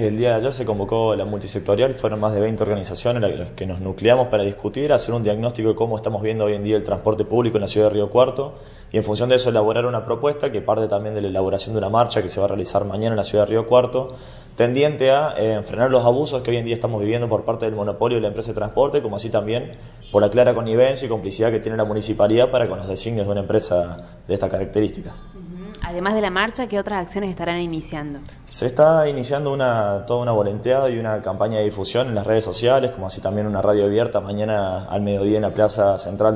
El día de ayer se convocó la multisectorial, fueron más de 20 organizaciones las que nos nucleamos para discutir, hacer un diagnóstico de cómo estamos viendo hoy en día el transporte público en la ciudad de Río Cuarto y en función de eso elaborar una propuesta que parte también de la elaboración de una marcha que se va a realizar mañana en la ciudad de Río Cuarto, tendiente a frenar los abusos que hoy en día estamos viviendo por parte del monopolio de la empresa de transporte, como así también por la clara connivencia y complicidad que tiene la municipalidad para con los designios de una empresa de estas características. Además de la marcha, ¿qué otras acciones estarán iniciando? Se está iniciando toda una volanteada y una campaña de difusión en las redes sociales, como así también una radio abierta mañana al mediodía en la plaza central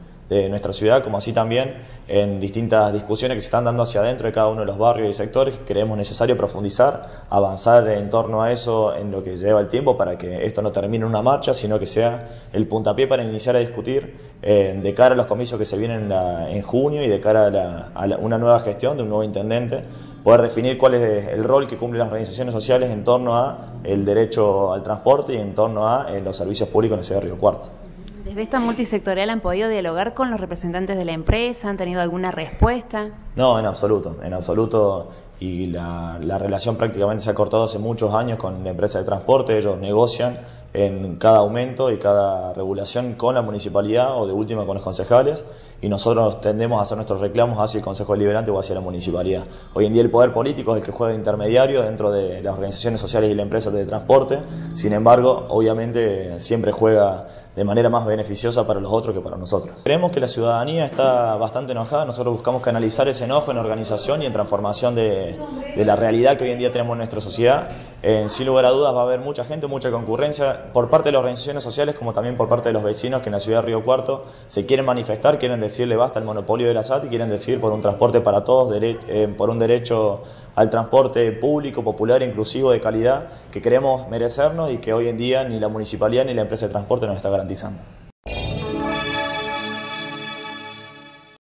de nuestra ciudad, como así también en distintas discusiones que se están dando hacia adentro de cada uno de los barrios y sectores que creemos necesario profundizar, avanzar en torno a eso en lo que lleva el tiempo para que esto no termine en una marcha, sino que sea el puntapié para iniciar a discutir de cara a los comicios que se vienen en junio y de cara a una nueva gestión de un nuevo intendente, poder definir cuál es el rol que cumplen las organizaciones sociales en torno a el derecho al transporte y en torno a los servicios públicos en la ciudad de Río Cuarto. ¿Desde esta multisectorial han podido dialogar con los representantes de la empresa? ¿Han tenido alguna respuesta? No, en absoluto. Y la relación prácticamente se ha cortado hace muchos años con la empresa de transporte. Ellos negocian en cada aumento y cada regulación con la municipalidad o de última con los concejales, y nosotros tendemos a hacer nuestros reclamos hacia el Consejo Deliberante o hacia la municipalidad. Hoy en día el poder político es el que juega de intermediario dentro de las organizaciones sociales y la empresa de transporte. Sin embargo, obviamente siempre juega de manera más beneficiosa para los otros que para nosotros. Creemos que la ciudadanía está bastante enojada. Nosotros buscamos canalizar ese enojo en organización y en transformación de la realidad que hoy en día tenemos en nuestra sociedad. Sin lugar a dudas va a haber mucha gente, mucha concurrencia por parte de las organizaciones sociales como también por parte de los vecinos que en la ciudad de Río Cuarto se quieren manifestar, quieren decirle basta al monopolio de la SAT y quieren decir por un transporte para todos, por un derecho al transporte público, popular, inclusivo, de calidad, que queremos merecernos y que hoy en día ni la municipalidad ni la empresa de transporte nos está garantizando.